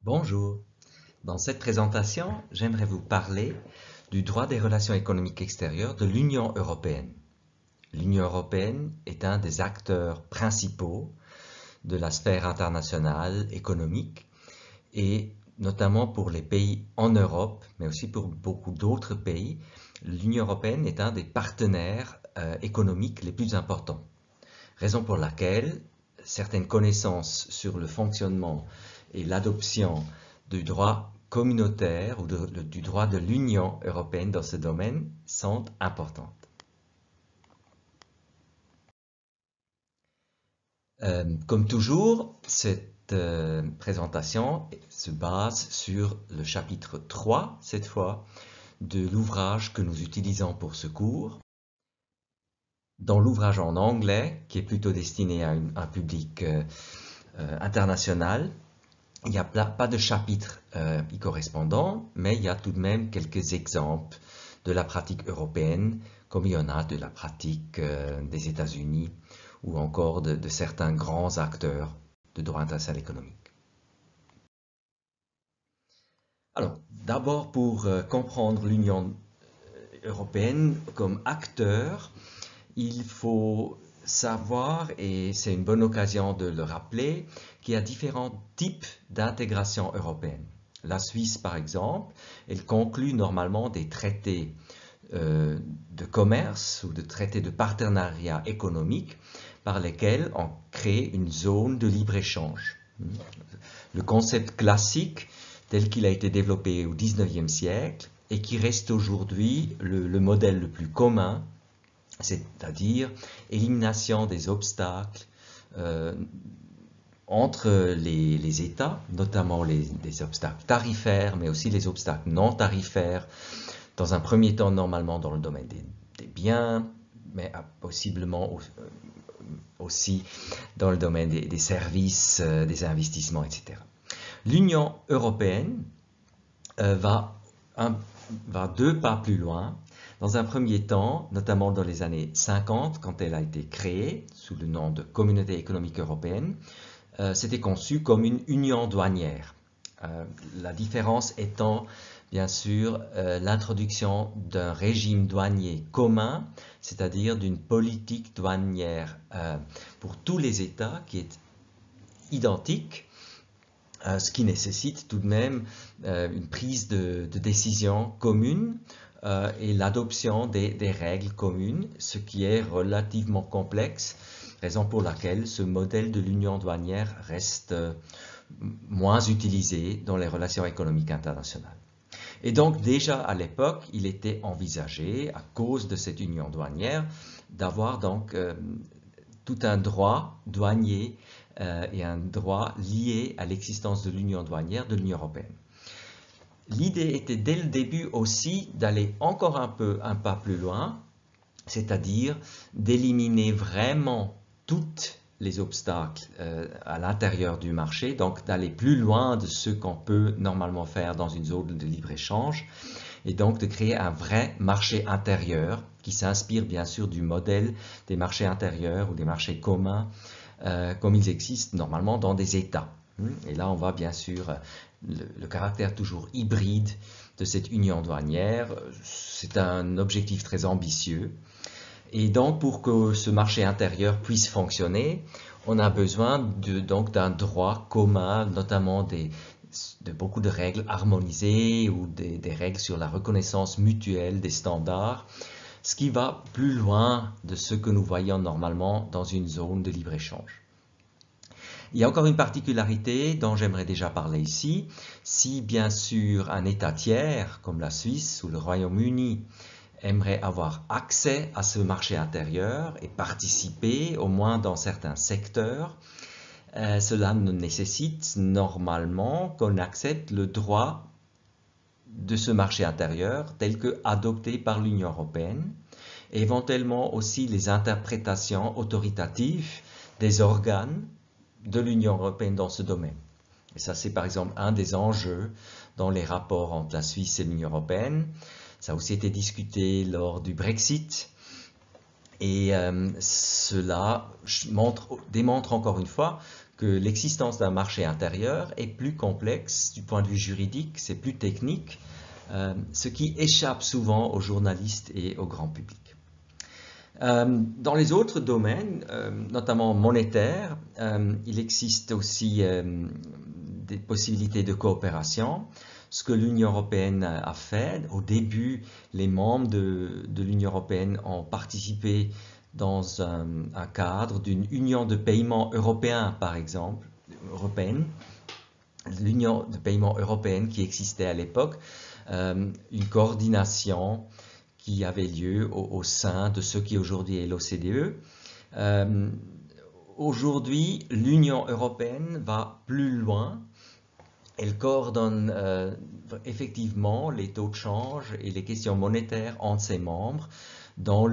Bonjour. Dans cette présentation, j'aimerais vous parler du droit des relations économiques extérieures de l'Union européenne. L'Union européenne est un des acteurs principaux de la sphère internationale économique et notamment pour les pays en Europe, mais aussi pour beaucoup d'autres pays, l'Union européenne est un des partenaires économiques les plus importants. Raison pour laquelle certaines connaissances sur le fonctionnement et l'adoption du droit communautaire ou du droit de l'Union européenne dans ce domaine sont importantes. Comme toujours, cette présentation se base sur le chapitre 3, cette fois, de l'ouvrage que nous utilisons pour ce cours. Dans l'ouvrage en anglais, qui est plutôt destiné à un public international, il n'y a pas de chapitre y correspondant, mais il y a tout de même quelques exemples de la pratique européenne, comme il y en a de la pratique des États-Unis ou encore de certains grands acteurs de droit international économique. Alors, d'abord pour comprendre l'Union européenne comme acteur, il faut savoir, et c'est une bonne occasion de le rappeler, qu'il y a différents types d'intégration européenne. La Suisse, par exemple, elle conclut normalement des traités de commerce ou de traités de partenariat économique par lesquels on crée une zone de libre-échange. Le concept classique, tel qu'il a été développé au XIXe siècle et qui reste aujourd'hui le modèle le plus commun, c'est-à-dire élimination des obstacles entre les États, notamment les obstacles tarifaires, mais aussi les obstacles non tarifaires, dans un premier temps normalement dans le domaine des biens, mais possiblement aussi dans le domaine des services, des investissements, etc. L'Union européenne va 2 pas plus loin. Dans un premier temps, notamment dans les années 50, quand elle a été créée sous le nom de Communauté économique européenne, c'était conçu comme une union douanière. La différence étant bien sûr l'introduction d'un régime douanier commun, c'est-à-dire d'une politique douanière pour tous les États qui est identique, ce qui nécessite tout de même une prise de décision commune et l'adoption des règles communes, ce qui est relativement complexe, raison pour laquelle ce modèle de l'union douanière reste moins utilisé dans les relations économiques internationales. Et donc déjà à l'époque, il était envisagé, à cause de cette union douanière, d'avoir donc tout un droit douanier et un droit lié à l'existence de l'union douanière de l'Union européenne. L'idée était dès le début aussi d'aller encore un pas plus loin, c'est-à-dire d'éliminer vraiment tous les obstacles à l'intérieur du marché, donc d'aller plus loin de ce qu'on peut normalement faire dans une zone de libre-échange, et donc de créer un vrai marché intérieur qui s'inspire bien sûr du modèle des marchés intérieurs ou des marchés communs comme ils existent normalement dans des États. Et là, on voit bien sûr le caractère toujours hybride de cette union douanière. C'est un objectif très ambitieux. Et donc, pour que ce marché intérieur puisse fonctionner, on a besoin donc d'un droit commun, notamment de beaucoup de règles harmonisées ou des règles sur la reconnaissance mutuelle des standards, ce qui va plus loin de ce que nous voyons normalement dans une zone de libre-échange. Il y a encore une particularité dont j'aimerais déjà parler ici. Si bien sûr un État tiers, comme la Suisse ou le Royaume-Uni, aimerait avoir accès à ce marché intérieur et participer, au moins dans certains secteurs, cela nécessite normalement qu'on accepte le droit de ce marché intérieur tel que adopté par l'Union européenne, et éventuellement aussi les interprétations autoritatives des organes de l'Union européenne dans ce domaine. Et ça, c'est par exemple un des enjeux dans les rapports entre la Suisse et l'Union européenne. Ça a aussi été discuté lors du Brexit. Et cela démontre encore une fois que l'existence d'un marché intérieur est plus complexe du point de vue juridique, c'est plus technique, ce qui échappe souvent aux journalistes et au grand public. Dans les autres domaines, notamment monétaires, il existe aussi des possibilités de coopération. Ce que l'Union européenne a fait, au début, les membres de l'Union européenne ont participé dans un cadre d'une union de paiement européen, par exemple, européenne, l'union de paiement européenne qui existait à l'époque, une coordination qui avait lieu au sein de ce qui aujourd'hui est l'OCDE. Aujourd'hui, l'Union européenne va plus loin. Elle coordonne effectivement les taux de change et les questions monétaires entre ses membres dans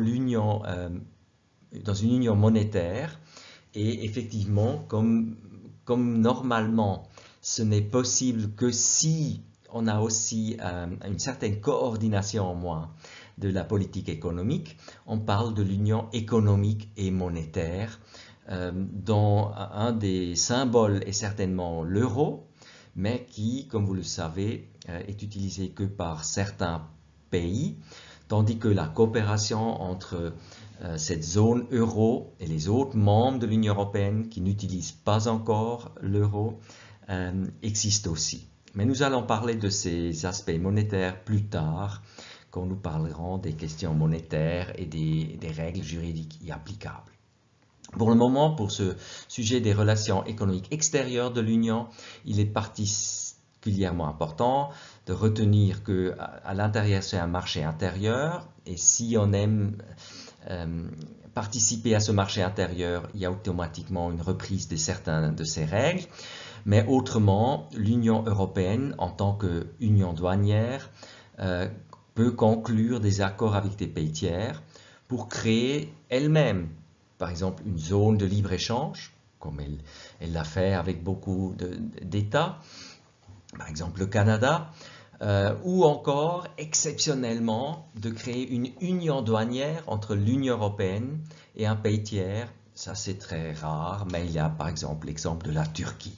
une union monétaire. Et effectivement, comme normalement, ce n'est possible que si on a aussi une certaine coordination en moins de la politique économique, on parle de l'union économique et monétaire, dont un des symboles est certainement l'euro, mais qui, comme vous le savez, est utilisé que par certains pays, tandis que la coopération entre cette zone euro et les autres membres de l'Union européenne qui n'utilisent pas encore l'euro existe aussi. Mais nous allons parler de ces aspects monétaires plus tard, quand nous parlerons des questions monétaires et des règles juridiques y applicables. Pour le moment, pour ce sujet des relations économiques extérieures de l'Union, il est particulièrement important de retenir qu'à l'intérieur, c'est un marché intérieur, et si on aime participer à ce marché intérieur, il y a automatiquement une reprise de certaines de ces règles. Mais autrement, l'Union européenne, en tant qu'union douanière, peut conclure des accords avec des pays tiers pour créer elle-même, par exemple, une zone de libre-échange, comme elle l'a fait avec beaucoup d'États, par exemple le Canada, ou encore, exceptionnellement, de créer une union douanière entre l'Union européenne et un pays tiers. Ça, c'est très rare, mais il y a par exemple l'exemple de la Turquie.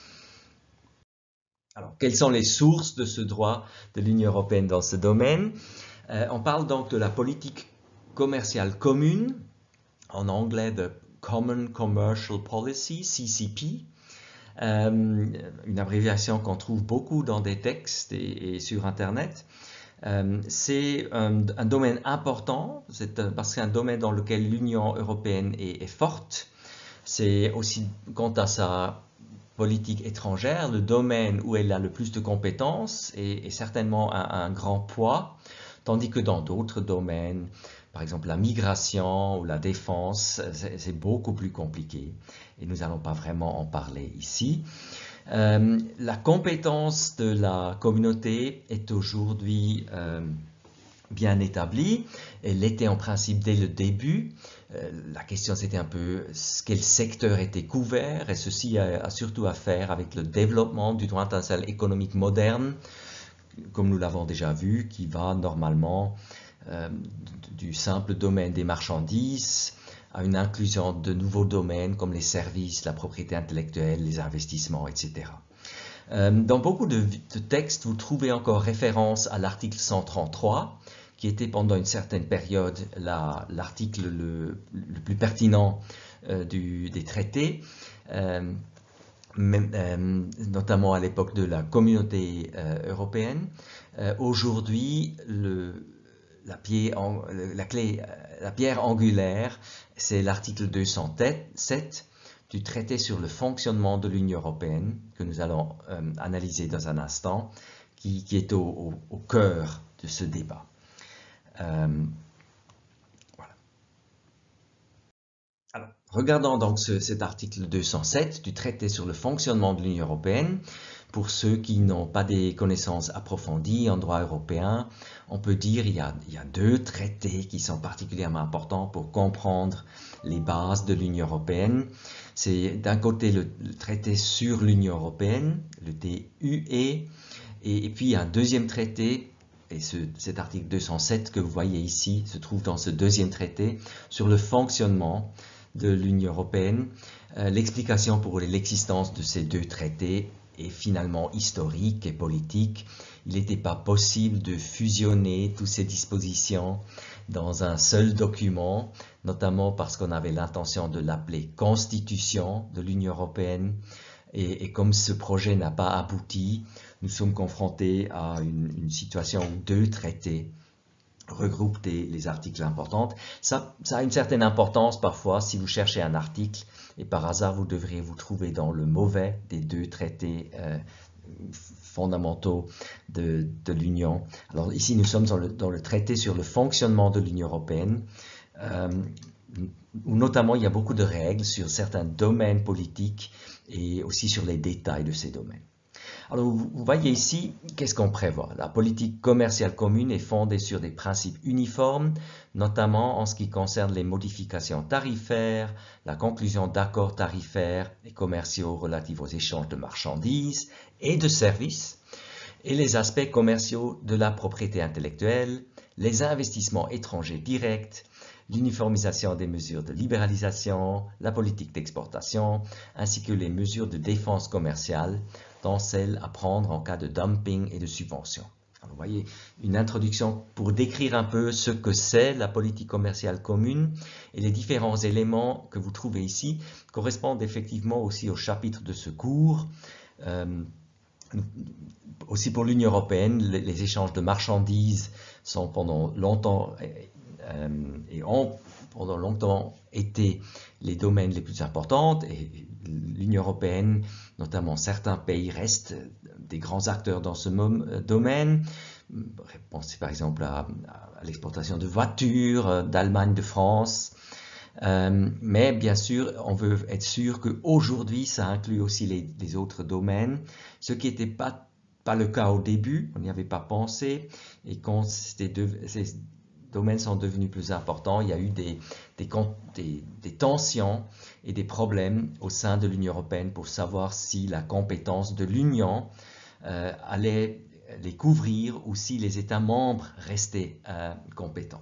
Alors, quelles sont les sources de ce droit de l'Union européenne dans ce domaine? On parle donc de la politique commerciale commune, en anglais de Common Commercial Policy, CCP, une abréviation qu'on trouve beaucoup dans des textes et sur Internet. C'est un domaine important, parce que c'est un domaine dans lequel l'Union européenne est forte. C'est aussi, quant à sa politique étrangère, le domaine où elle a le plus de compétences et certainement un grand poids, tandis que dans d'autres domaines, par exemple la migration ou la défense, c'est beaucoup plus compliqué et nous n'allons pas vraiment en parler ici. La compétence de la communauté est aujourd'hui bien établie. Elle l'était en principe dès le début. La question c'était un peu quel secteur était couvert, et ceci a surtout à faire avec le développement du droit international économique moderne, comme nous l'avons déjà vu, qui va normalement du simple domaine des marchandises à une inclusion de nouveaux domaines comme les services, la propriété intellectuelle, les investissements, etc. Dans beaucoup de textes, vous trouvez encore référence à l'article 133, qui était pendant une certaine période l'article le plus pertinent des traités, notamment à l'époque de la communauté européenne. Aujourd'hui, la pierre angulaire, c'est l'article 207 du traité sur le fonctionnement de l'Union européenne, que nous allons analyser dans un instant, qui est au cœur de ce débat. Voilà. Alors, regardons donc cet article 207 du traité sur le fonctionnement de l'Union européenne. Pour ceux qui n'ont pas des connaissances approfondies en droit européen, on peut dire qu'il y a deux traités qui sont particulièrement importants pour comprendre les bases de l'Union européenne. C'est d'un côté le traité sur l'Union européenne, le TUE, et puis un deuxième traité, et cet article 207 que vous voyez ici se trouve dans ce deuxième traité sur le fonctionnement de l'Union européenne. L'explication pour l'existence de ces deux traités est finalement historique et politique. Il n'était pas possible de fusionner toutes ces dispositions dans un seul document, notamment parce qu'on avait l'intention de l'appeler Constitution de l'Union européenne. Et comme ce projet n'a pas abouti, nous sommes confrontés à une situation où deux traités regroupent les articles importants. Ça a une certaine importance parfois si vous cherchez un article et par hasard vous devriez vous trouver dans le mauvais des deux traités fondamentaux de l'Union. Alors ici nous sommes dans le traité sur le fonctionnement de l'Union européenne, où notamment il y a beaucoup de règles sur certains domaines politiques et aussi sur les détails de ces domaines. Alors vous voyez ici, qu'est-ce qu'on prévoit? La politique commerciale commune est fondée sur des principes uniformes, notamment en ce qui concerne les modifications tarifaires, la conclusion d'accords tarifaires et commerciaux relatifs aux échanges de marchandises et de services, et les aspects commerciaux de la propriété intellectuelle, les investissements étrangers directs, l'uniformisation des mesures de libéralisation, la politique d'exportation, ainsi que les mesures de défense commerciale, dont celles à prendre en cas de dumping et de subvention. Alors, vous voyez, une introduction pour décrire un peu ce que c'est la politique commerciale commune et les différents éléments que vous trouvez ici correspondent effectivement aussi au chapitre de ce cours. Aussi pour l'Union européenne, les échanges de marchandises sont pendant longtemps et ont pendant longtemps été les domaines les plus importants, et l'Union européenne, notamment certains pays, restent des grands acteurs dans ce domaine. Pensez par exemple à l'exportation de voitures d'Allemagne, de France. Mais bien sûr, on veut être sûr qu'aujourd'hui, ça inclut aussi les autres domaines, ce qui n'était pas le cas au début, on n'y avait pas pensé, et quand ces domaines sont devenus plus importants, il y a eu des tensions et des problèmes au sein de l'Union européenne pour savoir si la compétence de l'Union allait les couvrir ou si les États membres restaient compétents.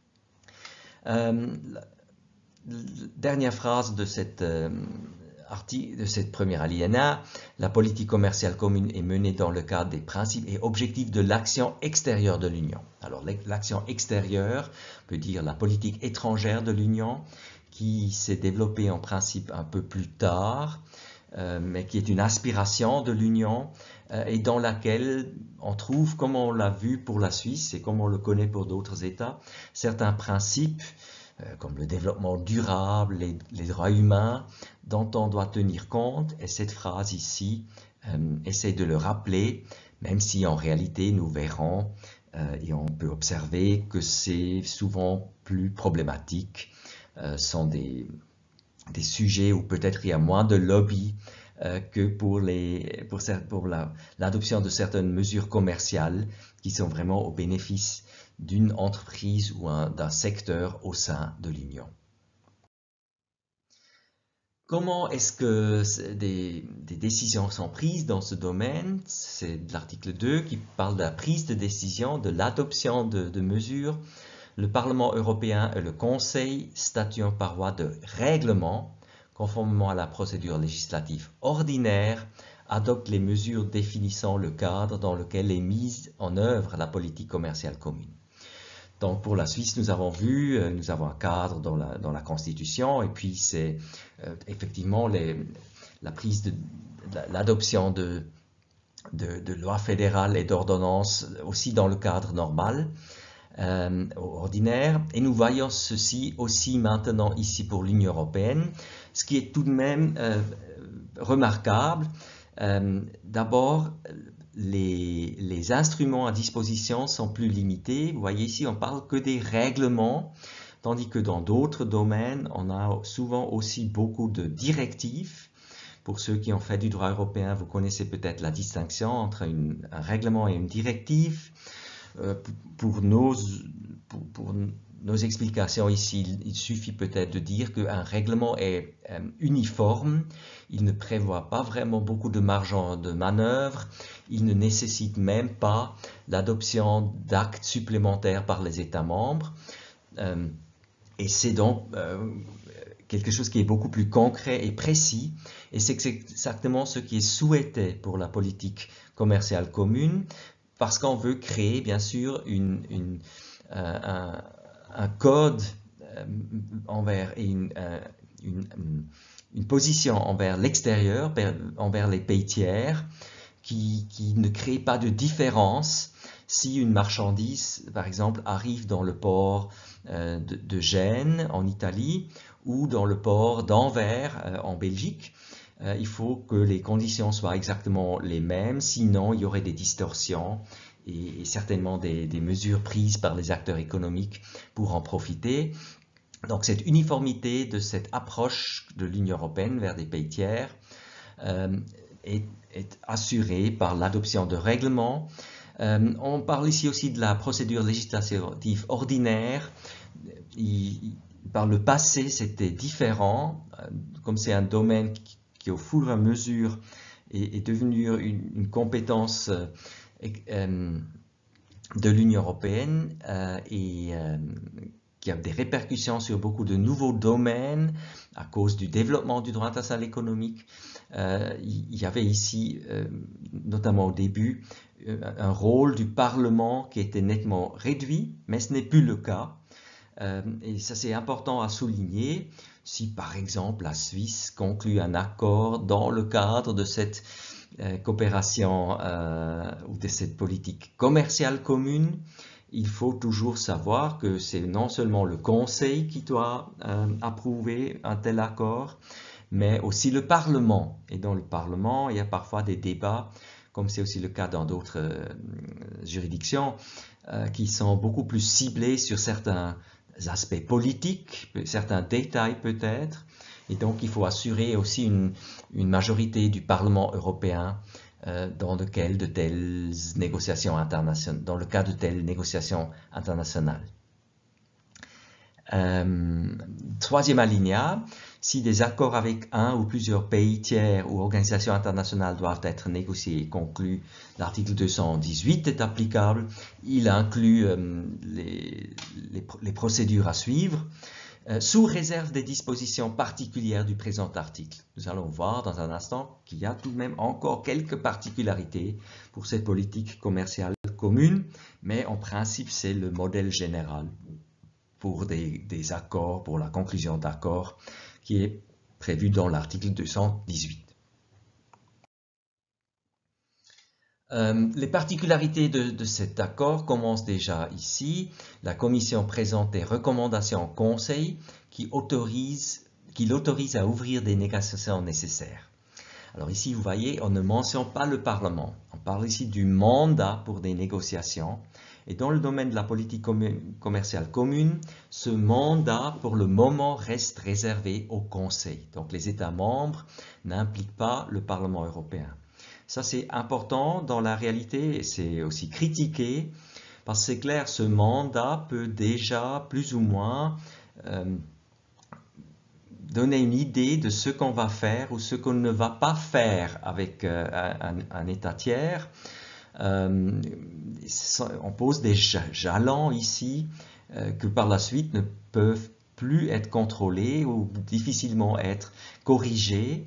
Dernière phrase de cette première alinéa, la politique commerciale commune est menée dans le cadre des principes et objectifs de l'action extérieure de l'Union. Alors l'action extérieure peut dire la politique étrangère de l'Union, qui s'est développée en principe un peu plus tard, mais qui est une aspiration de l'Union et dans laquelle on trouve, comme on l'a vu pour la Suisse et comme on le connaît pour d'autres États, certains principes comme le développement durable, les droits humains, dont on doit tenir compte, et cette phrase ici essaie de le rappeler, même si en réalité nous verrons et on peut observer que c'est souvent plus problématique, sont des sujets où peut-être il y a moins de lobby que pour l'adoption de certaines mesures commerciales qui sont vraiment au bénéfice d'une entreprise ou d'un secteur au sein de l'Union. Comment est-ce que des décisions sont prises dans ce domaine? C'est l'article 2 qui parle de la prise de décision, de l'adoption de mesures. Le Parlement européen et le Conseil, statuant par voie de règlement, conformément à la procédure législative ordinaire, adoptent les mesures définissant le cadre dans lequel est mise en œuvre la politique commerciale commune. Donc pour la Suisse, nous avons vu, nous avons un cadre dans la Constitution, et puis c'est effectivement l'adoption de lois fédérales et d'ordonnances aussi dans le cadre normal, ordinaire. Et nous voyons ceci aussi maintenant ici pour l'Union européenne, ce qui est tout de même remarquable. D'abord, les instruments à disposition sont plus limités. Vous voyez ici, on parle que des règlements, tandis que dans d'autres domaines, on a souvent aussi beaucoup de directives. Pour ceux qui ont fait du droit européen, vous connaissez peut-être la distinction entre un règlement et une directive. Pour nos explications ici, il suffit peut-être de dire qu'un règlement est uniforme, il ne prévoit pas vraiment beaucoup de marge de manœuvre, il ne nécessite même pas l'adoption d'actes supplémentaires par les États membres, et c'est donc quelque chose qui est beaucoup plus concret et précis, et c'est exactement ce qui est souhaité pour la politique commerciale commune, parce qu'on veut créer bien sûr un code envers et une position envers l'extérieur, envers les pays tiers, qui ne crée pas de différence si une marchandise, par exemple, arrive dans le port de Gênes en Italie ou dans le port d'Anvers en Belgique. Il faut que les conditions soient exactement les mêmes, sinon il y aurait des distorsions et certainement des mesures prises par les acteurs économiques pour en profiter. Donc cette uniformité de cette approche de l'Union européenne vers des pays tiers est assurée par l'adoption de règlements. On parle ici aussi de la procédure législative ordinaire. Par le passé, c'était différent, comme c'est un domaine qui au fur et à mesure est devenu une compétence de l'Union européenne et qui a des répercussions sur beaucoup de nouveaux domaines à cause du développement du droit international économique. Il y avait ici, notamment au début, un rôle du Parlement qui était nettement réduit, mais ce n'est plus le cas. Et ça c'est important à souligner. Si par exemple la Suisse conclut un accord dans le cadre de cette coopération ou de cette politique commerciale commune, il faut toujours savoir que c'est non seulement le Conseil qui doit approuver un tel accord, mais aussi le Parlement. Et dans le Parlement, il y a parfois des débats, comme c'est aussi le cas dans d'autres juridictions, qui sont beaucoup plus ciblés sur certains aspects politiques, certains détails peut-être. Et donc il faut assurer aussi une majorité du Parlement européen dans le cas de telles négociations internationales. Troisième alinéa, si des accords avec un ou plusieurs pays tiers ou organisations internationales doivent être négociés et conclus, l'article 218 est applicable. Il inclut les procédures à suivre, sous réserve des dispositions particulières du présent article. Nous allons voir dans un instant qu'il y a tout de même encore quelques particularités pour cette politique commerciale commune, mais en principe c'est le modèle général pour des accords, pour la conclusion d'accords qui est prévu dans l'article 218. Les particularités de cet accord commencent déjà ici. La Commission présente des recommandations au Conseil qui l'autorisent à ouvrir des négociations nécessaires. Alors ici, vous voyez, on ne mentionne pas le Parlement. On parle ici du mandat pour des négociations. Et dans le domaine de la politique commerciale commune, ce mandat, pour le moment, reste réservé au Conseil. Donc les États membres n'impliquent pas le Parlement européen. Ça, c'est important dans la réalité et c'est aussi critiqué parce que c'est clair, ce mandat peut déjà plus ou moins donner une idée de ce qu'on va faire ou ce qu'on ne va pas faire avec un État tiers. On pose des jalons ici que par la suite ne peuvent plus être contrôlés ou difficilement être corrigés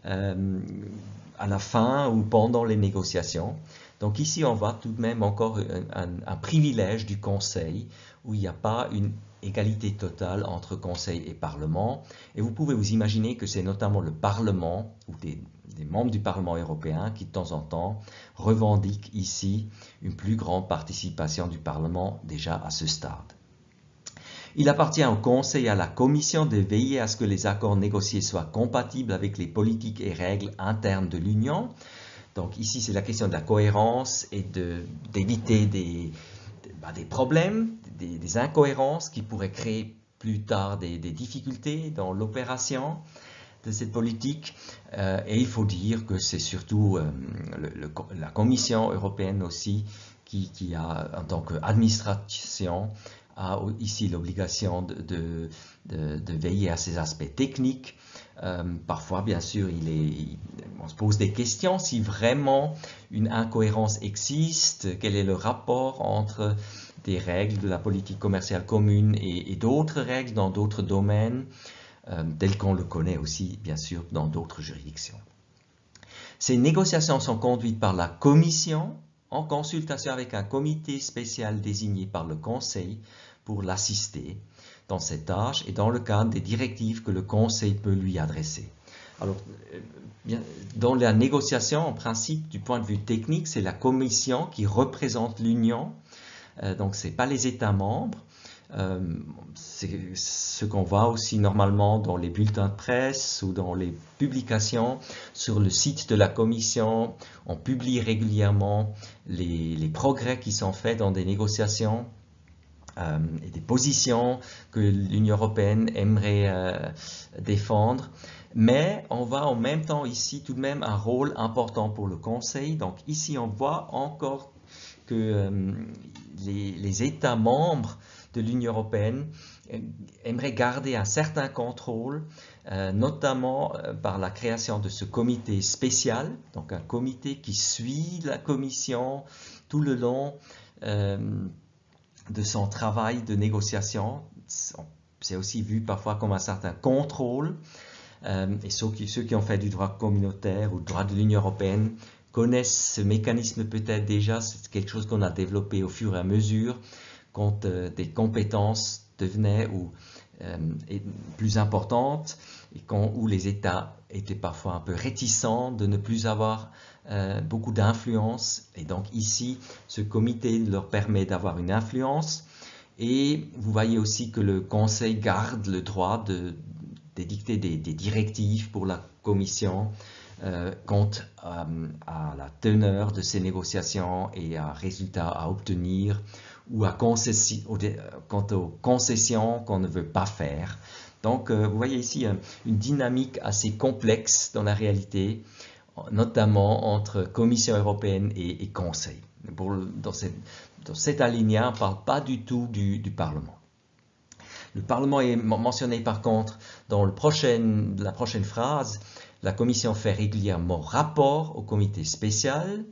à la fin ou pendant les négociations. Donc ici, on voit tout de même encore un privilège du Conseil où il n'y a pas une égalité totale entre Conseil et Parlement. Et vous pouvez vous imaginer que c'est notamment le Parlement ou des membres du Parlement européen qui, de temps en temps, revendiquent ici une plus grande participation du Parlement déjà à ce stade. Il appartient au Conseil et à la Commission de veiller à ce que les accords négociés soient compatibles avec les politiques et règles internes de l'Union. Donc ici, c'est la question de la cohérence et d'éviter des problèmes, des incohérences qui pourraient créer plus tard des difficultés dans l'opération de cette politique. Et il faut dire que c'est surtout la Commission européenne aussi qui a, en tant qu'administration, a ici l'obligation de veiller à ces aspects techniques. Parfois, bien sûr, on se pose des questions si vraiment une incohérence existe, quel est le rapport entre des règles de la politique commerciale commune et d'autres règles dans d'autres domaines. tel qu'on le connaît aussi, bien sûr, dans d'autres juridictions. Ces négociations sont conduites par la Commission en consultation avec un comité spécial désigné par le Conseil pour l'assister dans cette tâche et dans le cadre des directives que le Conseil peut lui adresser. Alors, dans la négociation, en principe, du point de vue technique, c'est la Commission qui représente l'Union, donc ce n'est pas les États membres. C'est ce qu'on voit aussi normalement dans les bulletins de presse ou dans les publications sur le site de la Commission. On publie régulièrement les progrès qui sont faits dans des négociations et des positions que l'Union européenne aimerait défendre. Mais on voit en même temps ici tout de même un rôle important pour le Conseil. Donc ici on voit encore que les États membres de l'Union européenne aimerait garder un certain contrôle, notamment par la création de ce comité spécial, donc un comité qui suit la Commission tout le long de son travail de négociation. C'est aussi vu parfois comme un certain contrôle, et ceux qui ont fait du droit communautaire ou du droit de l'Union européenne connaissent ce mécanisme peut-être déjà. C'est quelque chose qu'on a développé au fur et à mesure quand des compétences devenaient plus importantes et où les États étaient parfois un peu réticents de ne plus avoir beaucoup d'influence. Et donc ici, ce comité leur permet d'avoir une influence. Et vous voyez aussi que le Conseil garde le droit d'édicter des directives pour la Commission quant à la teneur de ces négociations et à résultats à obtenir, ou quant aux concessions qu'on ne veut pas faire. Donc, vous voyez ici une dynamique assez complexe dans la réalité, notamment entre Commission européenne et Conseil. Dans cet alinéa, on ne parle pas du tout du Parlement. Le Parlement est mentionné par contre dans la prochaine phrase. La Commission fait régulièrement rapport au comité spécial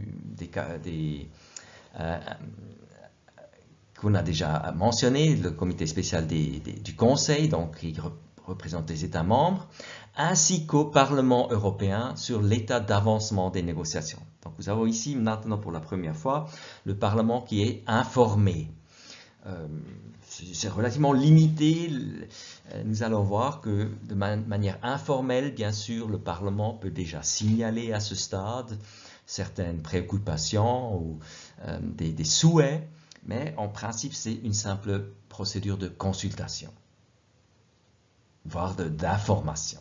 qu'on a déjà mentionné, le comité spécial du Conseil, donc qui représente les États membres, ainsi qu'au Parlement européen sur l'état d'avancement des négociations. Donc nous avons ici maintenant pour la première fois le Parlement qui est informé. C'est relativement limité. Nous allons voir que de manière informelle, bien sûr, le Parlement peut déjà signaler à ce stade certaines préoccupations ou des souhaits, mais en principe, c'est une simple procédure de consultation, voire d'information.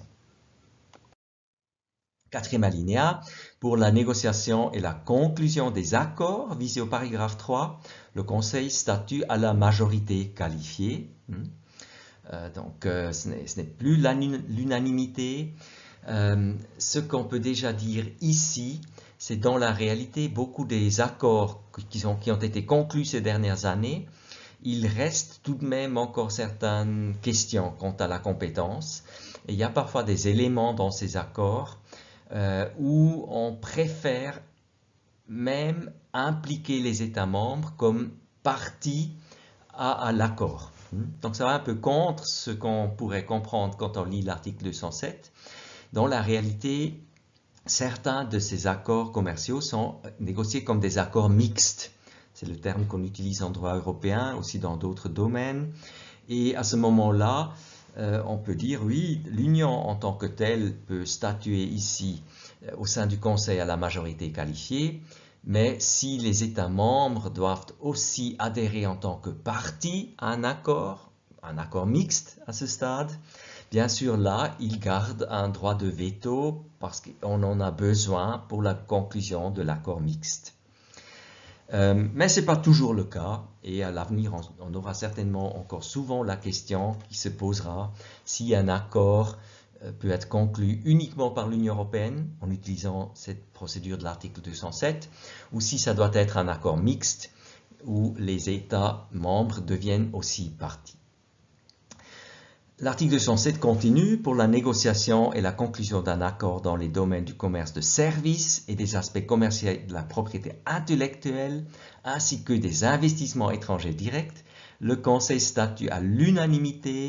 Quatrième alinéa, pour la négociation et la conclusion des accords visés au paragraphe 3, le Conseil statue à la majorité qualifiée. Donc ce n'est plus l'unanimité. Ce qu'on peut déjà dire ici, c'est dans la réalité, beaucoup des accords qui ont été conclus ces dernières années, il reste tout de même encore certaines questions quant à la compétence. Et il y a parfois des éléments dans ces accords où on préfère même impliquer les États membres comme partie à l'accord. Donc ça va un peu contre ce qu'on pourrait comprendre quand on lit l'article 207. Dans la réalité, certains de ces accords commerciaux sont négociés comme des accords mixtes. C'est le terme qu'on utilise en droit européen, aussi dans d'autres domaines. Et à ce moment-là, on peut dire, oui, l'Union en tant que telle peut statuer ici au sein du Conseil à la majorité qualifiée, mais si les États membres doivent aussi adhérer en tant que partie à un accord mixte à ce stade, bien sûr là, ils gardent un droit de veto parce qu'on en a besoin pour la conclusion de l'accord mixte. Mais ce n'est pas toujours le cas et à l'avenir on aura certainement encore souvent la question qui se posera si un accord peut être conclu uniquement par l'Union européenne en utilisant cette procédure de l'article 207 ou si ça doit être un accord mixte où les États membres deviennent aussi parties. L'article 207 continue pour la négociation et la conclusion d'un accord dans les domaines du commerce de services et des aspects commerciaux de la propriété intellectuelle, ainsi que des investissements étrangers directs. Le Conseil statue à l'unanimité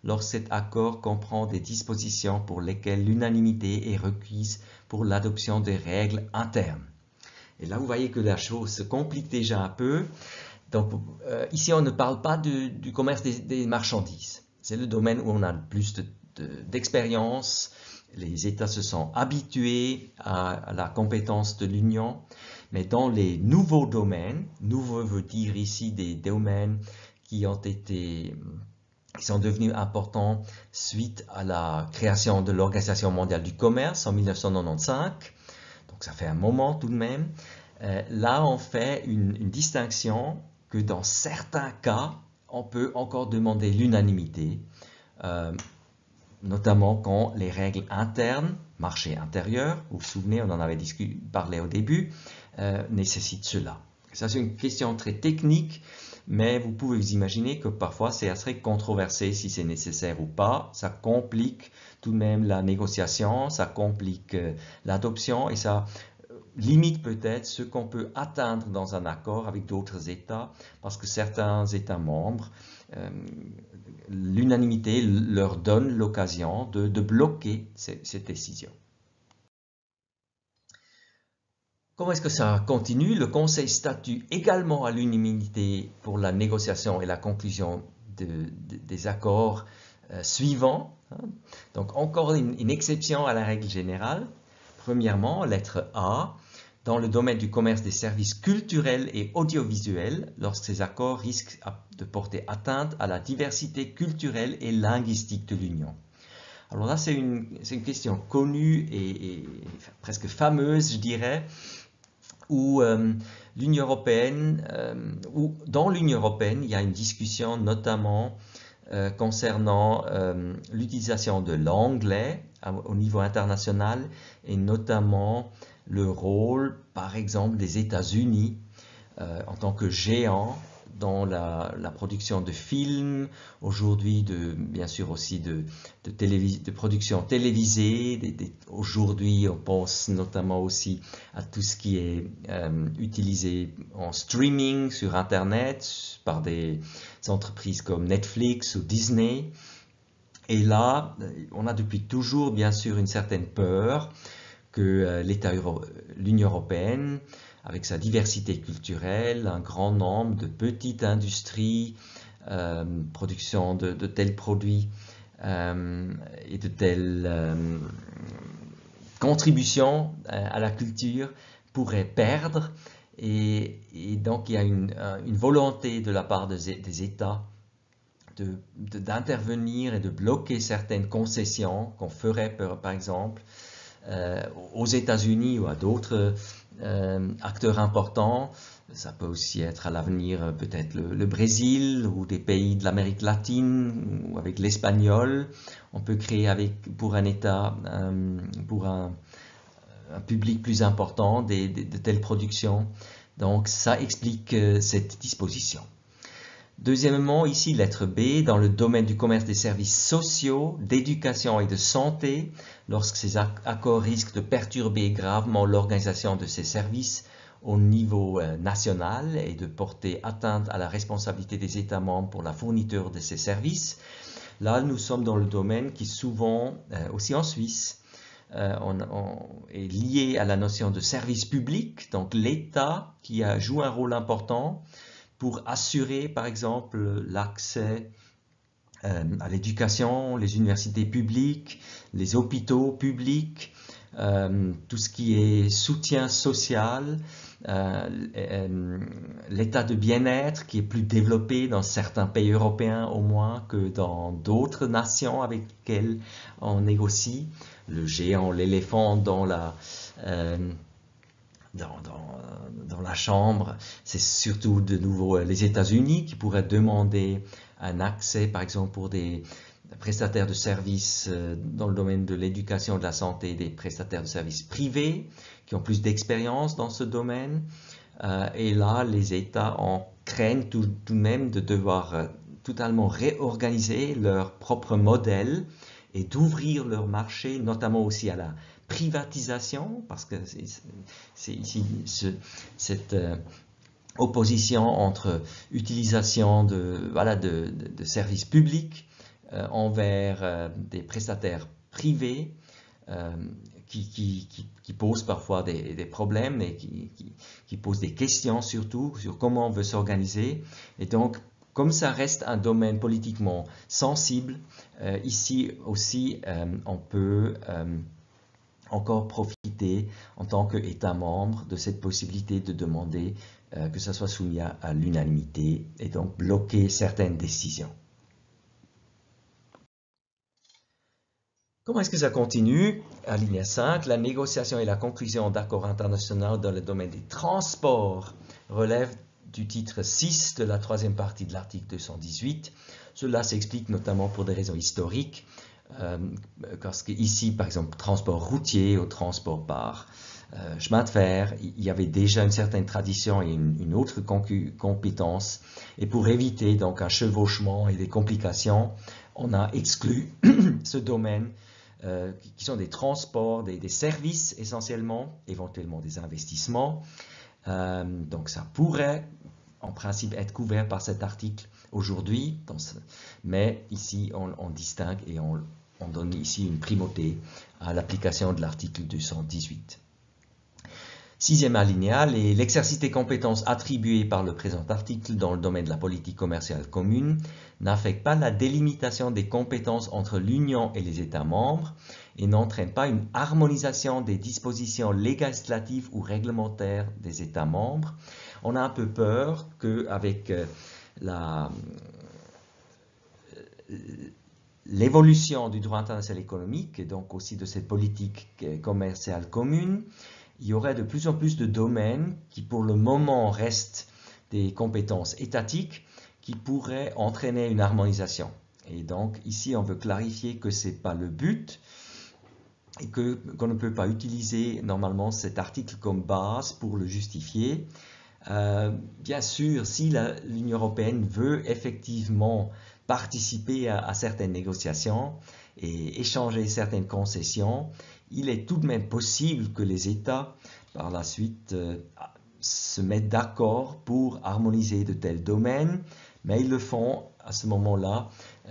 lorsque cet accord comprend des dispositions pour lesquelles l'unanimité est requise pour l'adoption des règles internes. Et là, vous voyez que la chose se complique déjà un peu. Donc, ici, on ne parle pas du commerce des marchandises. C'est le domaine où on a le plus d'expérience. Les États se sont habitués à la compétence de l'Union. Mais dans les nouveaux domaines, nouveau veut dire ici des domaines qui sont devenus importants suite à la création de l'Organisation mondiale du commerce en 1995. Donc ça fait un moment tout de même. Là, on fait une distinction que dans certains cas, on peut encore demander l'unanimité, notamment quand les règles internes, marché intérieur, vous vous souvenez, on en avait parlé au début, nécessitent cela. Ça, c'est une question très technique, mais vous pouvez vous imaginer que parfois c'est assez controversé si c'est nécessaire ou pas. Ça complique tout de même la négociation, ça complique l'adoption et ça limite peut-être ce qu'on peut atteindre dans un accord avec d'autres États, parce que certains États membres, l'unanimité leur donne l'occasion de bloquer cette décision. Comment est-ce que ça continue? Le Conseil statue également à l'unanimité pour la négociation et la conclusion des accords suivants. Donc encore une exception à la règle générale. Premièrement, lettre A, dans le domaine du commerce des services culturels et audiovisuels, lorsque ces accords risquent de porter atteinte à la diversité culturelle et linguistique de l'Union. Alors là, c'est une question connue et presque fameuse, je dirais, où l'Union européenne, dans l'Union européenne, il y a une discussion notamment concernant l'utilisation de l'anglais au niveau international et notamment le rôle, par exemple, des États-Unis en tant que géant dans la production de films, aujourd'hui bien sûr aussi de production télévisée. Aujourd'hui, on pense notamment aussi à tout ce qui est utilisé en streaming sur Internet par des entreprises comme Netflix ou Disney. Et là, on a depuis toujours bien sûr une certaine peur que l'Union européenne, avec sa diversité culturelle, un grand nombre de petites industries, production de tels produits et de telles contributions à la culture, pourrait perdre. Et donc il y a une volonté de la part des États d'intervenir et de bloquer certaines concessions qu'on ferait par exemple aux États-Unis ou à d'autres acteurs importants. Ça peut aussi être à l'avenir peut-être le Brésil ou des pays de l'Amérique latine ou avec l'espagnol. On peut créer pour un État, pour un public plus important de telles productions. Donc ça explique cette disposition. Deuxièmement, ici, lettre B, dans le domaine du commerce des services sociaux, d'éducation et de santé, lorsque ces accords risquent de perturber gravement l'organisation de ces services au niveau national et de porter atteinte à la responsabilité des États membres pour la fourniture de ces services. Là, nous sommes dans le domaine qui souvent, aussi en Suisse, est lié à la notion de service public, donc l'État qui joue un rôle important pour assurer, par exemple, l'accès à l'éducation, les universités publiques, les hôpitaux publics, tout ce qui est soutien social, l'état de bien-être qui est plus développé dans certains pays européens au moins que dans d'autres nations avec lesquelles on négocie. Le géant, l'éléphant dans la chambre, c'est surtout de nouveau les États-Unis qui pourraient demander un accès, par exemple, pour des prestataires de services dans le domaine de l'éducation et de la santé, des prestataires de services privés qui ont plus d'expérience dans ce domaine. Et là, les États craignent tout de même de devoir totalement réorganiser leur propre modèle et d'ouvrir leur marché, notamment aussi à la privatisation, parce que c'est ici cette opposition entre utilisation de services publics envers des prestataires privés qui posent parfois des problèmes et qui posent des questions surtout sur comment on veut s'organiser. Et donc, comme ça reste un domaine politiquement sensible, ici aussi, on peut encore profiter en tant qu'État membre de cette possibilité de demander que ça soit soumis à l'unanimité et donc bloquer certaines décisions. Comment est-ce que ça continue? Alinéa 5, la négociation et la conclusion d'accords internationaux dans le domaine des transports relèvent du titre 6 de la troisième partie de l'article 218. Cela s'explique notamment pour des raisons historiques, parce qu'ici, par exemple, transport routier ou transport par chemin de fer, il y avait déjà une certaine tradition et une autre compétence. Et pour éviter donc un chevauchement et des complications, on a exclu ce domaine qui sont des transports, des services essentiellement, éventuellement des investissements. Donc ça pourrait en principe être couvert par cet article aujourd'hui, mais ici on distingue et on donne ici une primauté à l'application de l'article 218. Sixième alinéa, l'exercice des compétences attribuées par le présent article dans le domaine de la politique commerciale commune n'affecte pas la délimitation des compétences entre l'Union et les États membres et n'entraîne pas une harmonisation des dispositions législatives ou réglementaires des États membres. On a un peu peur qu'avec l'évolution du droit international économique et donc aussi de cette politique commerciale commune, il y aurait de plus en plus de domaines qui pour le moment restent des compétences étatiques qui pourraient entraîner une harmonisation. Et donc ici on veut clarifier que ce n'est pas le but et qu'on ne peut pas utiliser normalement cet article comme base pour le justifier. Bien sûr, si l'Union européenne veut effectivement participer à certaines négociations et échanger certaines concessions, il est tout de même possible que les États, par la suite, se mettent d'accord pour harmoniser de tels domaines, mais ils le font à ce moment-là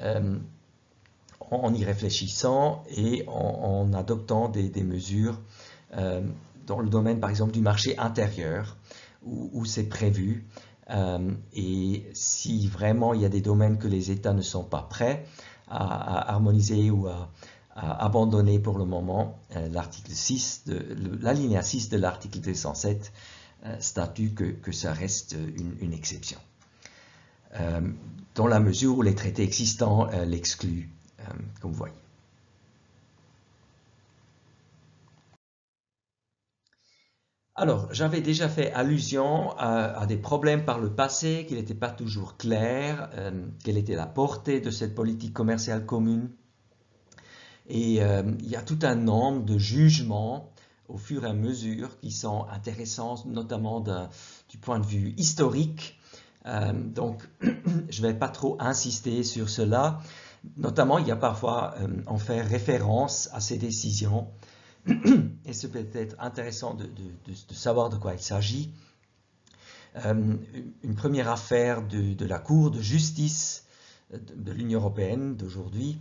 en y réfléchissant et en adoptant des mesures dans le domaine, par exemple, du marché intérieur, où c'est prévu. Et si vraiment il y a des domaines que les États ne sont pas prêts à harmoniser ou à abandonner pour le moment, l'article 6, l'alinéa 6 de l'article 207 statue que ça reste une exception. Dans la mesure où les traités existants l'excluent, comme vous voyez. Alors, j'avais déjà fait allusion à des problèmes par le passé, qu'il n'était pas toujours clair, quelle était la portée de cette politique commerciale commune. Et il y a tout un nombre de jugements au fur et à mesure qui sont intéressants, notamment du point de vue historique. Donc, je ne vais pas trop insister sur cela. Notamment, il y a parfois en faire référence à ces décisions. Et c'est peut-être intéressant de savoir de quoi il s'agit. Une première affaire de la Cour de justice de l'Union européenne d'aujourd'hui,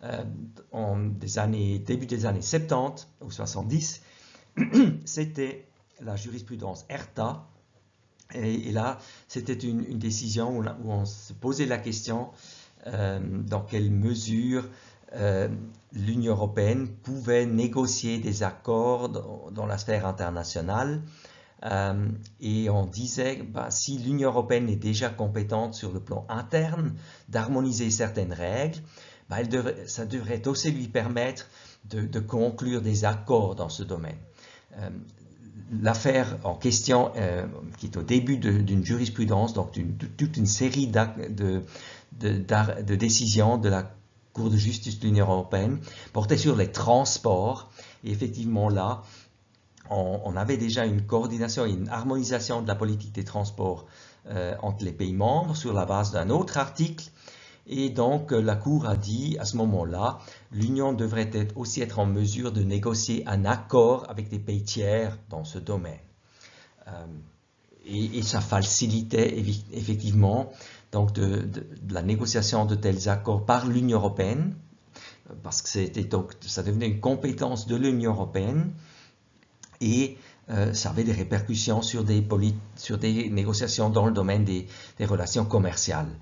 début des années 70 ou 70, c'était la jurisprudence ERTA. Et là, c'était une décision où on se posait la question dans quelle mesure l'Union européenne pouvait négocier des accords dans la sphère internationale. Et on disait, si l'Union européenne est déjà compétente sur le plan interne d'harmoniser certaines règles, ça devrait aussi lui permettre de conclure des accords dans ce domaine. L'affaire en question, qui est au début d'une jurisprudence, donc toute une série de décisions de la Cour de justice de l'Union européenne, portait sur les transports. Et effectivement, là, on avait déjà une coordination et une harmonisation de la politique des transports entre les pays membres sur la base d'un autre article. Et donc, la Cour a dit, à ce moment-là, l'Union devrait aussi être en mesure de négocier un accord avec des pays tiers dans ce domaine. Et ça facilitait effectivement donc de la négociation de tels accords par l'Union européenne, parce que ça devenait une compétence de l'Union européenne, et ça avait des répercussions sur des négociations dans le domaine des relations commerciales.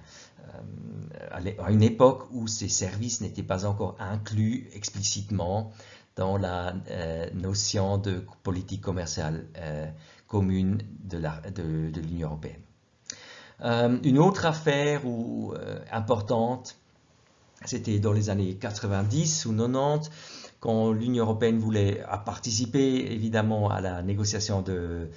À une époque où ces services n'étaient pas encore inclus explicitement dans la notion de politique commerciale commune de l'Union européenne. Une autre affaire importante, c'était dans les années 90 ou 90, quand l'Union européenne voulait participer évidemment à la négociation de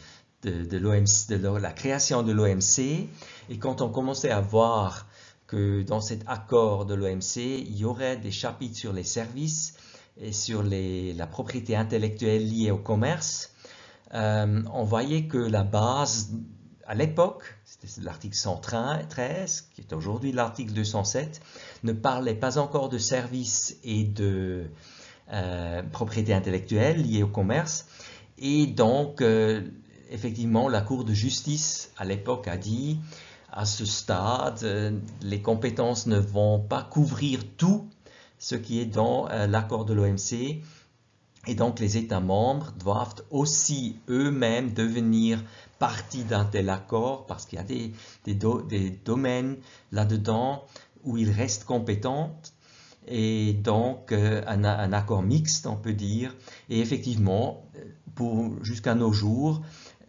la création de l'OMC, et quand on commençait à voir que dans cet accord de l'OMC, il y aurait des chapitres sur les services et sur la propriété intellectuelle liée au commerce, on voyait que la base, à l'époque, c'était l'article 113, qui est aujourd'hui l'article 207, ne parlait pas encore de services et de propriété intellectuelle liée au commerce. Et donc, effectivement, la Cour de justice, à l'époque, a dit, à ce stade, les compétences ne vont pas couvrir tout ce qui est dans l'accord de l'OMC. Et donc, les États membres doivent aussi eux-mêmes devenir partie d'un tel accord, parce qu'il y a des domaines là-dedans où ils restent compétents. Et donc, un accord mixte, on peut dire. Et effectivement, jusqu'à nos jours,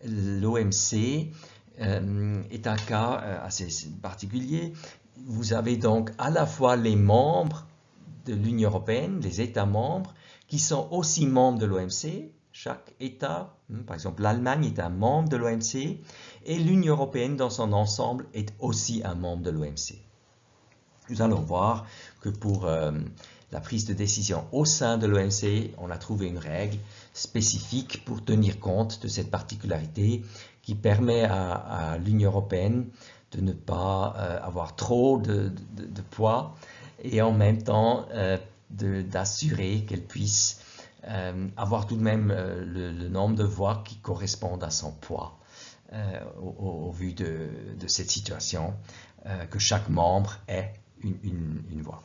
l'OMC est un cas assez particulier. Vous avez donc à la fois les membres de l'Union européenne, les États membres, qui sont aussi membres de l'OMC. Chaque État, par exemple l'Allemagne est un membre de l'OMC, et l'Union européenne dans son ensemble est aussi un membre de l'OMC. Nous allons voir que pour la prise de décision au sein de l'OMC, on a trouvé une règle spécifique pour tenir compte de cette particularité qui permet à l'Union européenne de ne pas avoir trop de poids, et en même temps d'assurer qu'elle puisse avoir tout de même le nombre de voix qui correspondent à son poids au vu de cette situation, que chaque membre ait une voix.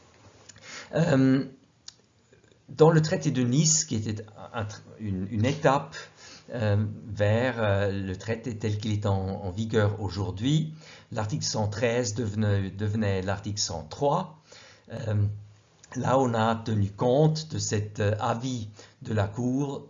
Dans le traité de Nice, qui était une étape vers le traité tel qu'il est en vigueur aujourd'hui, l'article 113 devenait l'article 103. Là, on a tenu compte de cet avis de la Cour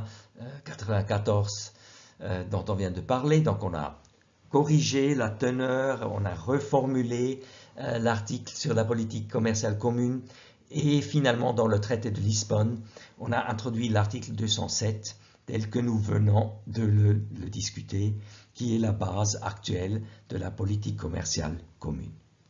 1/94 dont on vient de parler. Donc, on a corrigé la teneur, on a reformulé l'article sur la politique commerciale commune, et finalement, dans le traité de Lisbonne, on a introduit l'article 207 tel que nous venons de le discuter, qui est la base actuelle de la politique commerciale commune.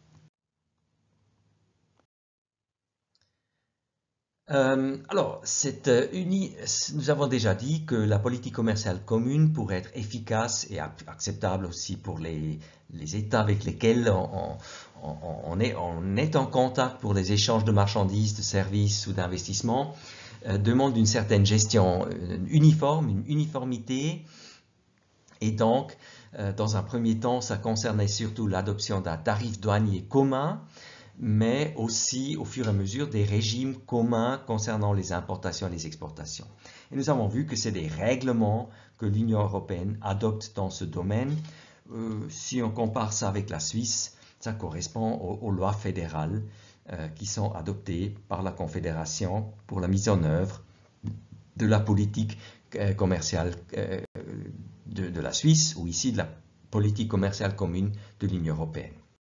Alors, nous avons déjà dit que la politique commerciale commune, pour être efficace et acceptable aussi pour les États avec lesquels on est en contact pour les échanges de marchandises, de services ou d'investissements, demande une certaine gestion uniforme, une uniformité. Et donc, dans un premier temps, ça concernait surtout l'adoption d'un tarif douanier commun, mais aussi au fur et à mesure des régimes communs concernant les importations et les exportations. Et nous avons vu que c'est des règlements que l'Union européenne adopte dans ce domaine. Si on compare ça avec la Suisse, ça correspond aux lois fédérales qui sont adoptées par la Confédération pour la mise en œuvre de la politique commerciale de la Suisse, ou ici de la politique commerciale commune de l'Union européenne.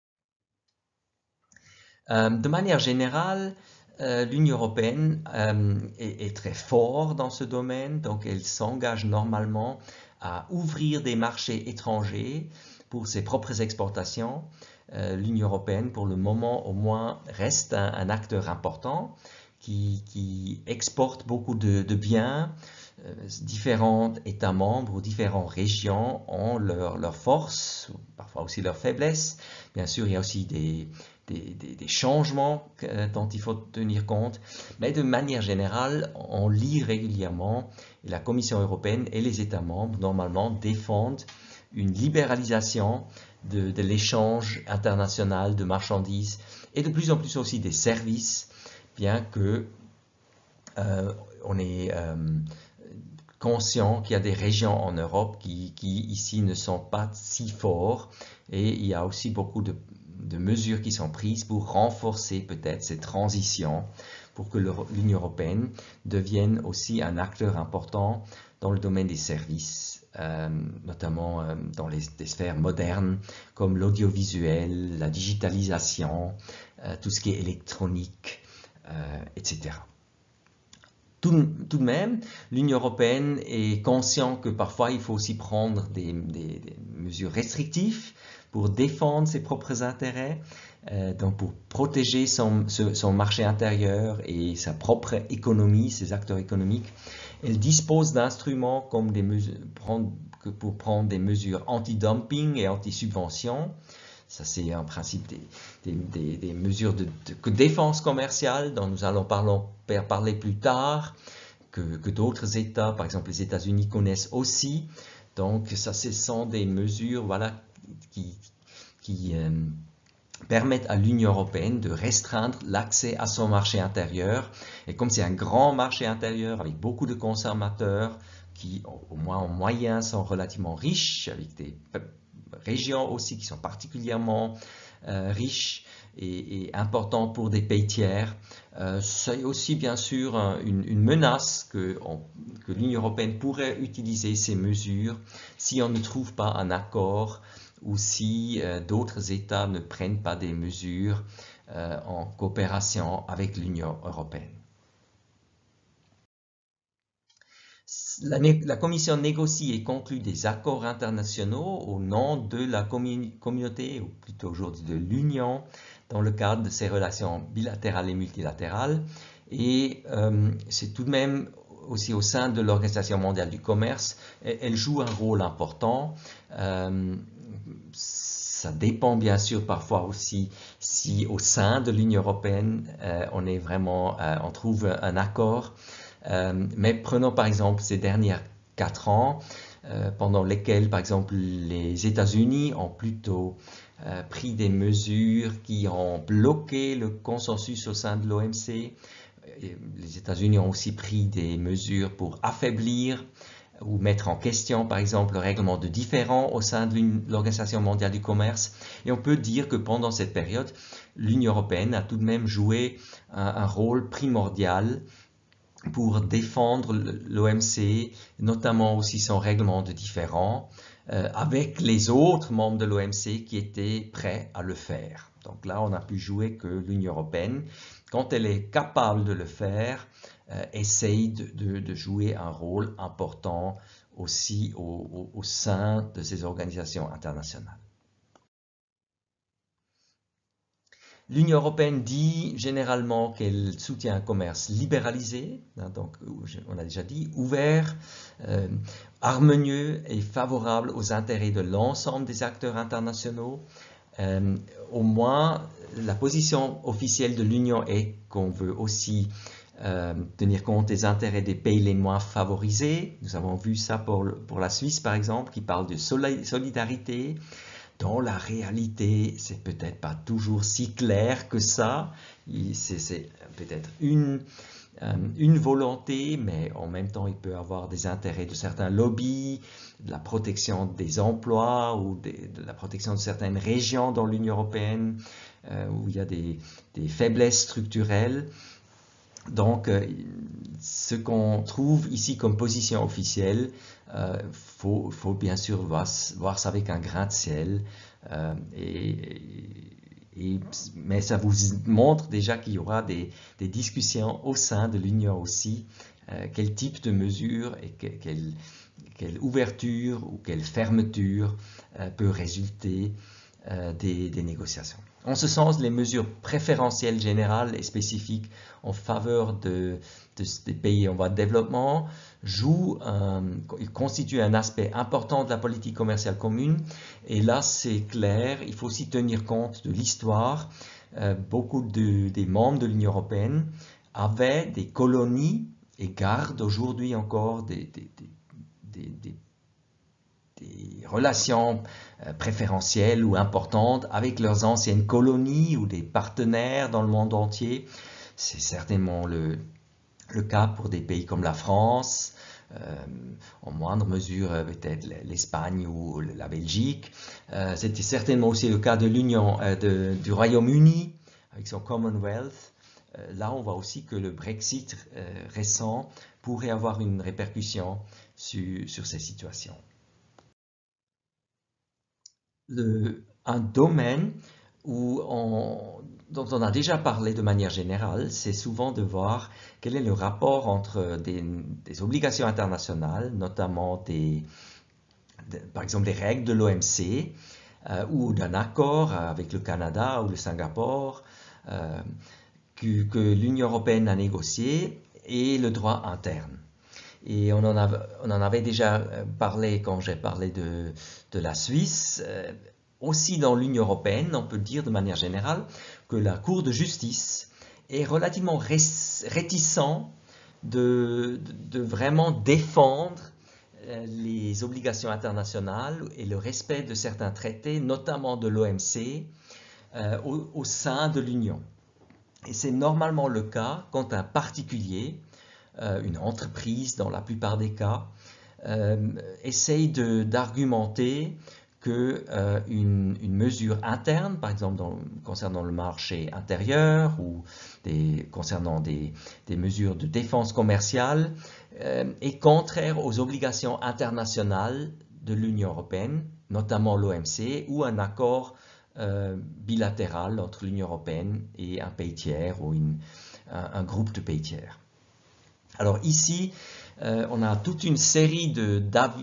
De manière générale, l'Union européenne est très forte dans ce domaine, donc elle s'engage normalement à ouvrir des marchés étrangers pour ses propres exportations. L'Union européenne, pour le moment au moins, reste un acteur important qui exporte beaucoup de biens. Différents États membres ou différentes régions ont leurs forces, parfois aussi leurs faiblesses. Bien sûr, il y a aussi des changements dont il faut tenir compte, mais de manière générale, on lit régulièrement, et la Commission européenne et les États membres, normalement, défendent une libéralisation de l'échange international de marchandises et de plus en plus aussi des services, bien que on est conscient qu'il y a des régions en Europe qui ici ne sont pas si forts, et il y a aussi beaucoup de mesures qui sont prises pour renforcer peut-être ces transitions, pour que l'Union européenne devienne aussi un acteur important dans le domaine des services, notamment dans des sphères modernes comme l'audiovisuel, la digitalisation, tout ce qui est électronique, etc. Tout de même, l'Union européenne est consciente que parfois il faut aussi prendre des mesures restrictives pour défendre ses propres intérêts, donc pour protéger son marché intérieur et sa propre économie, ses acteurs économiques. Elle dispose d'instruments comme pour prendre des mesures anti-dumping et anti-subvention. Ça, c'est en principe des mesures de défense commerciale dont nous allons parler plus tard, que d'autres États, par exemple les États-Unis, connaissent aussi. Donc, ça, ce sont des mesures, voilà, qui permettent à l'Union européenne de restreindre l'accès à son marché intérieur. Et comme c'est un grand marché intérieur avec beaucoup de consommateurs qui, au moins en moyenne, sont relativement riches, avec des régions aussi qui sont particulièrement riches et importantes pour des pays tiers, c'est aussi bien sûr une menace que l'Union européenne pourrait utiliser ces mesures si on ne trouve pas un accord ou si d'autres États ne prennent pas des mesures en coopération avec l'Union européenne. La Commission négocie et conclut des accords internationaux au nom de la communauté, ou plutôt aujourd'hui de l'Union, dans le cadre de ses relations bilatérales et multilatérales. Et c'est tout de même aussi au sein de l'Organisation mondiale du commerce, elle joue un rôle important. Ça dépend bien sûr parfois aussi si au sein de l'Union européenne, on trouve un accord. Mais prenons par exemple ces dernières 4 ans, pendant lesquels par exemple les États-Unis ont plutôt pris des mesures qui ont bloqué le consensus au sein de l'OMC. Les États-Unis ont aussi pris des mesures pour affaiblir ou mettre en question, par exemple, le règlement de différend au sein de l'Organisation mondiale du commerce. Et on peut dire que pendant cette période, l'Union européenne a tout de même joué un rôle primordial pour défendre l'OMC, notamment aussi son règlement de différend, avec les autres membres de l'OMC qui étaient prêts à le faire. Donc là, on a pu jouer que l'Union européenne, quand elle est capable de le faire, essaye de jouer un rôle important aussi au sein de ces organisations internationales. L'Union européenne dit généralement qu'elle soutient un commerce libéralisé, donc on a déjà dit, ouvert, harmonieux et favorable aux intérêts de l'ensemble des acteurs internationaux. Au moins, la position officielle de l'Union est qu'on veut aussi tenir compte des intérêts des pays les moins favorisés. Nous avons vu ça pour la Suisse, par exemple, qui parle de solidarité. Dans la réalité, c'est peut-être pas toujours si clair que ça. C'est peut-être une volonté, mais en même temps, il peut y avoir des intérêts de certains lobbies, de la protection des emplois ou de la protection de certaines régions dans l'Union européenne où il y a des faiblesses structurelles. Donc, ce qu'on trouve ici comme position officielle, faut bien sûr voir ça avec un grain de sel. Mais ça vous montre déjà qu'il y aura des discussions au sein de l'Union aussi. Quel type de mesures et quelle ouverture ou quelle fermeture peut résulter des négociations. En ce sens, les mesures préférentielles générales et spécifiques en faveur des pays en voie de développement constituent un aspect important de la politique commerciale commune. Et là, c'est clair, il faut aussi tenir compte de l'histoire. Beaucoup des membres de l'Union européenne avaient des colonies et gardent aujourd'hui encore des des relations préférentielles ou importantes avec leurs anciennes colonies ou des partenaires dans le monde entier. C'est certainement le cas pour des pays comme la France, en moindre mesure peut-être l'Espagne ou la Belgique. C'était certainement aussi le cas de l'Union du Royaume-Uni avec son Commonwealth. Là, on voit aussi que le Brexit récent pourrait avoir une répercussion sur ces situations. Un domaine dont on a déjà parlé de manière générale, c'est souvent de voir quel est le rapport entre des obligations internationales, notamment par exemple des règles de l'OMC ou d'un accord avec le Canada ou le Singapour que l'Union européenne a négocié et le droit interne. Et on en avait déjà parlé quand j'ai parlé de la Suisse. Aussi dans l'Union européenne, on peut dire de manière générale que la Cour de justice est relativement réticente de vraiment défendre les obligations internationales et le respect de certains traités, notamment de l'OMC, au sein de l'Union. Et c'est normalement le cas quand un particulier, une entreprise dans la plupart des cas, essaye d'argumenter qu'une mesure interne, par exemple concernant le marché intérieur ou concernant des mesures de défense commerciale, est contraire aux obligations internationales de l'Union européenne, notamment l'OMC, ou un accord bilatéral entre l'Union européenne et un pays tiers ou un groupe de pays tiers. Alors ici, on a toute une série de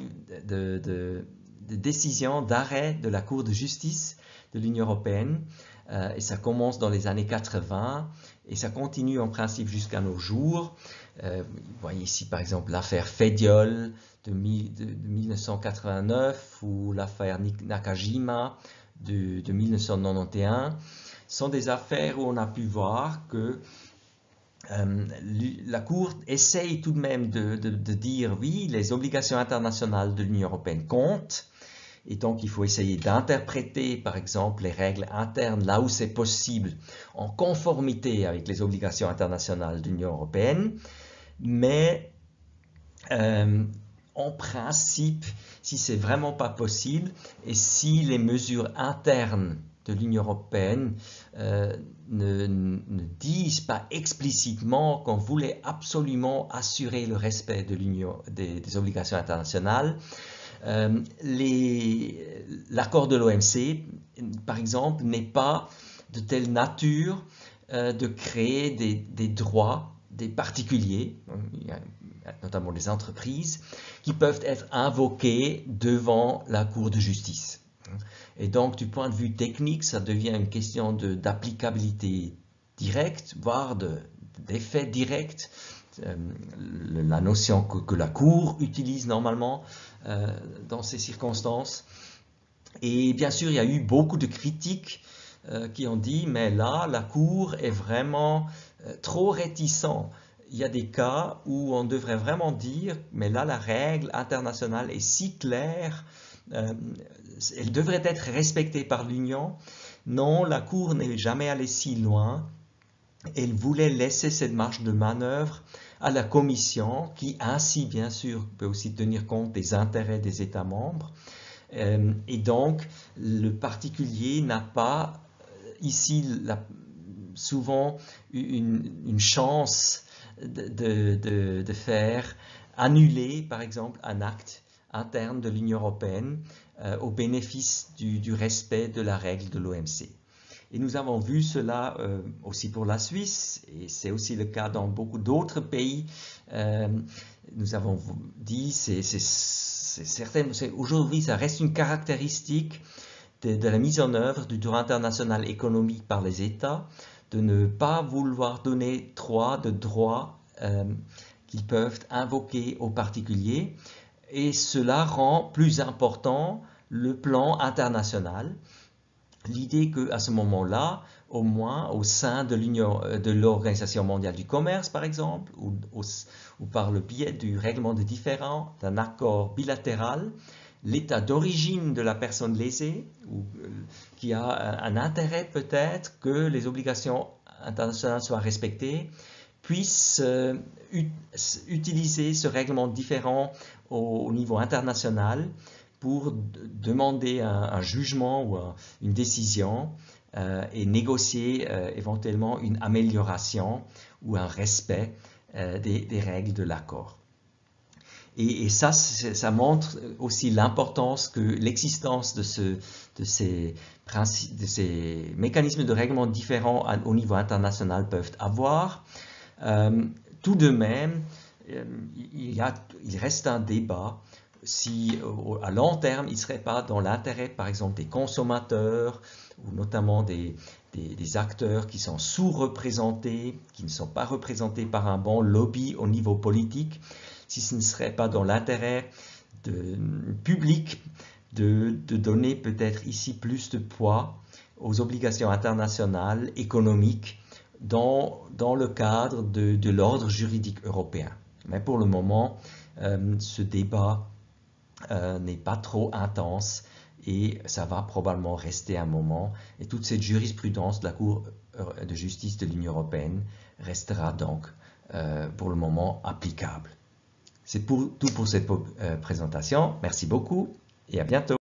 décisions, d'arrêts de la Cour de justice de l'Union européenne, et ça commence dans les années 80 et ça continue en principe jusqu'à nos jours. Vous voyez ici par exemple l'affaire Fediol de 1989 ou l'affaire Nakajima de 1991. Ce sont des affaires où on a pu voir que la Cour essaye tout de même de dire oui, les obligations internationales de l'Union européenne comptent, et donc il faut essayer d'interpréter par exemple les règles internes là où c'est possible en conformité avec les obligations internationales de l'Union européenne, mais en principe, si c'est vraiment pas possible et si les mesures internes de l'Union européenne ne disent pas explicitement qu'on voulait absolument assurer le respect de des obligations internationales, l'accord de l'OMC, par exemple, n'est pas de telle nature de créer des droits des particuliers, notamment des entreprises, qui peuvent être invoqués devant la Cour de justice. Et donc, du point de vue technique, ça devient une question d'applicabilité directe, voire d'effet direct. La notion que la Cour utilise normalement dans ces circonstances. Et bien sûr, il y a eu beaucoup de critiques qui ont dit, mais là, la Cour est vraiment trop réticente. Il y a des cas où on devrait vraiment dire, mais là, la règle internationale est si claire, elle devrait être respectée par l'Union. Non, la Cour n'est jamais allée si loin. Elle voulait laisser cette marge de manœuvre à la Commission, qui ainsi, bien sûr, peut aussi tenir compte des intérêts des États membres. Et donc, le particulier n'a pas ici souvent une chance de faire annuler, par exemple, un acte interne de l'Union européenne au bénéfice du respect de la règle de l'OMC. Et nous avons vu cela aussi pour la Suisse, et c'est aussi le cas dans beaucoup d'autres pays. Nous avons dit, c'est certain, aujourd'hui ça reste une caractéristique de la mise en œuvre du droit international économique par les États, de ne pas vouloir donner trop de droits qu'ils peuvent invoquer aux particuliers, et cela rend plus important le plan international. L'idée qu'à ce moment-là, au moins au sein de l'Organisation mondiale du commerce, par exemple, ou par le biais du règlement des différends, d'un accord bilatéral, l'état d'origine de la personne lésée, ou qui a un intérêt peut-être que les obligations internationales soient respectées, puisse utiliser ce règlement différent au niveau international pour demander un jugement ou une décision et négocier éventuellement une amélioration ou un respect des règles de l'accord. Et ça montre aussi l'importance que l'existence de ces mécanismes de règlement différents au niveau international peuvent avoir. Tout de même, il reste un débat si à long terme il ne serait pas dans l'intérêt par exemple des consommateurs ou notamment des acteurs qui sont sous-représentés, qui ne sont pas représentés par un bon lobby au niveau politique, si ce ne serait pas dans l'intérêt public de donner peut-être ici plus de poids aux obligations internationales économiques dans le cadre de l'ordre juridique européen. Mais pour le moment, ce débat n'est pas trop intense et ça va probablement rester un moment. Et toute cette jurisprudence de la Cour de justice de l'Union européenne restera donc pour le moment applicable. C'est tout pour cette présentation. Merci beaucoup et à bientôt.